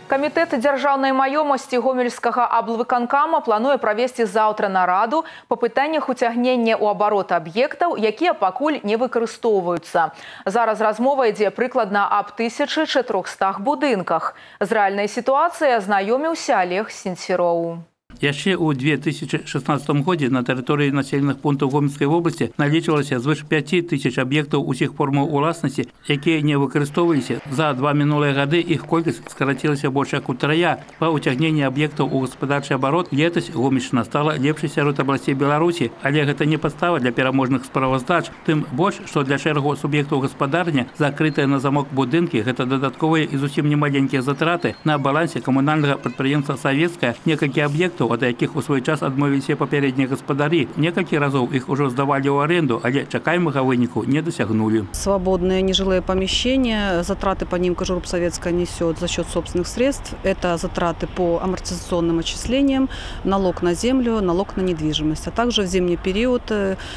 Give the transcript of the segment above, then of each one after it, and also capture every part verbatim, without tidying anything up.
Камітэт дзяржаўнай маёмасці гомельскага аблвыканкама плануе правесці заўтра нараду па пытаннях уцягнення ў абарот аб'ектаў, якія пакуль не выкарыстоўваюцца. Зараз размова ідзе прыкладна аб тысячы чатырохстах будынках. З рэальнай сітуацыяй азнаёміўся Олег Сенцероў. Яшчэ ў две тысячы шаснаццатым годзе на тэрыторыі населеных пунктаў Гомельскай вобласці налічвалася звыш пяці тысяч аб'ектаў усіх формаў уласнасці, якія не выкарыстоўваліся. За два мінулыя гады іх колькасць скарацілася больш як утрая. Па ўцягненні аб'ектаў у гаспадарчы абарот летась Гомельшчына стала лепшай сярод абласцей Беларусі, але гэта не падстава для пераможных справаздач. Тым больш, што для шэрагу суб'ектаў гаспадарня закрытыя на замок будынкі гэта дадатковыя і зусім немаленькія затраты. На балансе камунальнага прадпрыемства «Савецкае» некалькі аб'ектаў, ад якіх у свой час адмовіліся папярэднія гаспадары. Некалькі разоў іх ужо здавалі ў аренду, але чакаемага выніку не дасягнули. Свободные нежилые помещения, затраты по ним Кожуруб Советская несет за счет собственных средств. Это затраты по амортизационным отчислениям, налог на землю, налог на недвижимость, а также в зимний период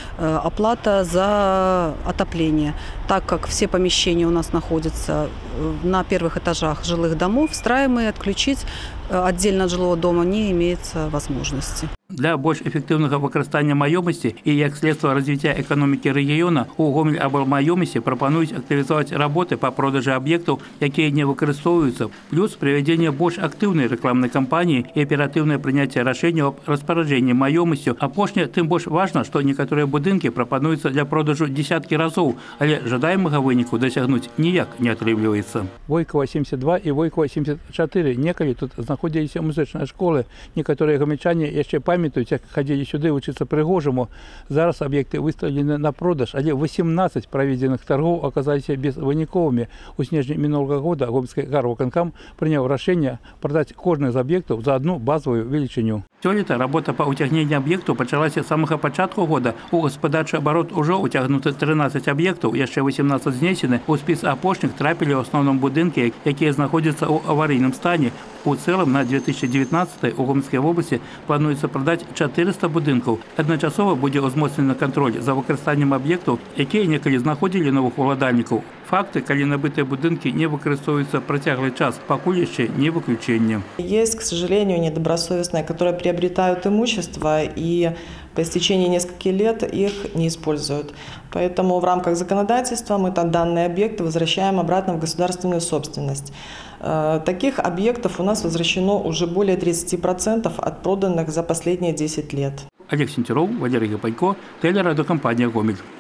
оплата за отопление. Так как все помещения у нас находятся на первых этажах жилых домов, встраиваемые, отключить отдельно от жилого дома не имеется возможности. Для больш эфектыўнага выкарыстання маёмасці і як следства развіцця эканомікі рэгіёна у Гомель-аблмаёмасці прапануюць актывізаваць работы па продажы аб'ектаў, якія не выкарыстоўваюцца, плюс правядзенне больш актыўнай рэкламнай кампаніі і аператыўнае прыняцце рашэнняў аб распараджэнні маёмасцю. Апошняе тым больш важна, што некаторыя будынкі прапануюцца для продажу дзесяткі разоў, але жадаемага выніку дасягнуць ніяк не атрымліваецца. Войкова семьдесят два і Войкова семьдесят чатыры. Некалі тут знаходзіліся музычныя школы. Некаторыя гомельчане яшчэ памятаюць, Памятаюць, як хадзілі сюды вучыцца Прыгожаму. Зараз аб'екты выставлены на продаж, але восемнадцать праведзеных торгоў аказаліся безвыніковымі. У снежні мінулага года Гомельскі гарвыканкам прыняў рашэнне прадаць кожны з аб'ектаў за одну базовую велічыню. Сёлета работа па ўцягненні аб'ектаў пачалася з самага пачатку года. У гаспадарчы абарот ужо ўцягнуты трынаццаць аб'ектаў, яшчэ восемнадцать знесены. У спіс апошніх трапілі ў асноўным будынкі, якія знаходзяцца ў аварыйным стане. У цэлым на две тысячи девятнадцатый у Гомельскай вобласці плануецца прадаць чатырыста будынкаў. Адначасова будзе ўзмоцнены кантроль за выкарыстаннем аб'ектаў, якія некалі знаходзілі новых уладальнікаў. Факты, калі набытыя будынкі не выкарыстоўваюцца працяглы час, пакуль яшчэ не выключэнне. Есть, к сожалению, недобросовестные, которые приобретают имущество и по истечении нескольких лет их не используют. Поэтому в рамках законодательства мы данные объекты возвращаем обратно в государственную собственность. Таких объектов у нас возвращено уже более тридцати процентов от проданных за последние десять лет. Олег Сенцероў, Валерий Гапанько, телерадиокомпания «Гомель».